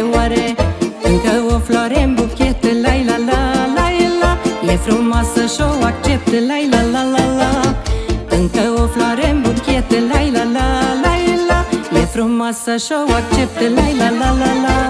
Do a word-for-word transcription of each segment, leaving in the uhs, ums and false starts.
oare. Încă o floare în buchet, lai la la la la. E frumoasă și o accept, lai la la la la. Încă o floare în buchet, lai la la la la. E frumoasă și o accept, lai la la la la.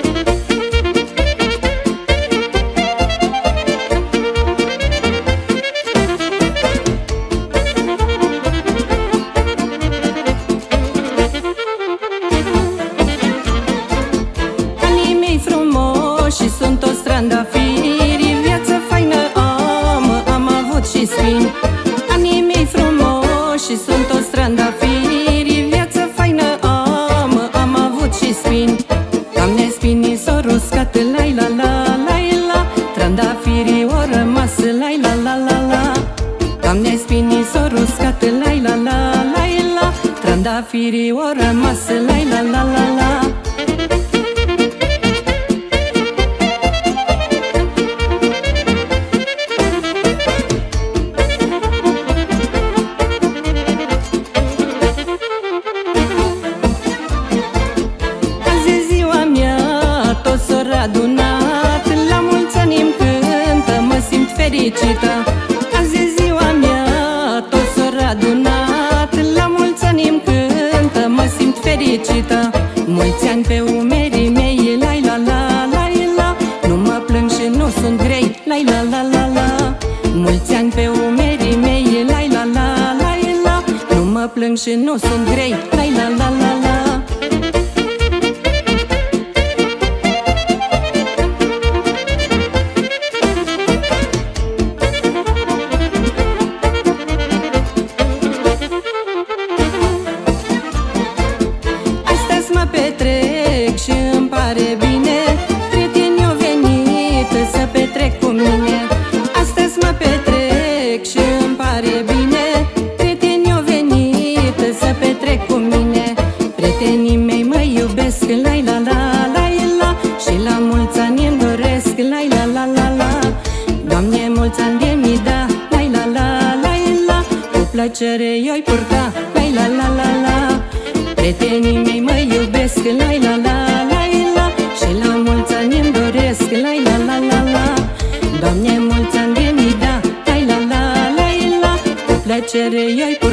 Și sunt toți trandafiri, viață faină am, am avut și spini. Anii mei frumoși și sunt toți trandafiri, viață faină am, am avut și spini. Doamne, spinii s-au ruscat, lai la la la la. Trandafirii au rămas, lai la la la la. Doamne, spinii s-au ruscat, lai la la la la. Trandafirii au rămas, lai la la la la. Adunat, la mulți ani îmi cântă, mă simt fericită. Azi e ziua mea, toți s-au adunat, la mulți ani îmi cântă, mă simt fericită. Mulți ani pe umerii mei, lai la la la la. Nu mă plâng și nu sunt grei, lai la la la la. Mulți ani pe umerii mei, lai la la la la. Nu mă plâng și nu sunt grei, lai la la la la. Petrec și îmi pare bine, prietenii au venit să petrec cu mine. Astăzi mă petrec și îmi pare bine, prietenii au venit să petrec cu mine. Prietenii mei mă iubesc, lai la la la la. Și la mulți ani îmi doresc, lai la la la la. Doamne, mulți ani de mi da, lai la la la la. Cu plăcere eu-i purta, lai la la la la. Prietenii mei mă iubesc, lai la la la la. Și la mulți ani îmi doresc, lai la la la la. Doamne, mulți ani de mi da, lai la la la la. Cu plăcere eu-i purta.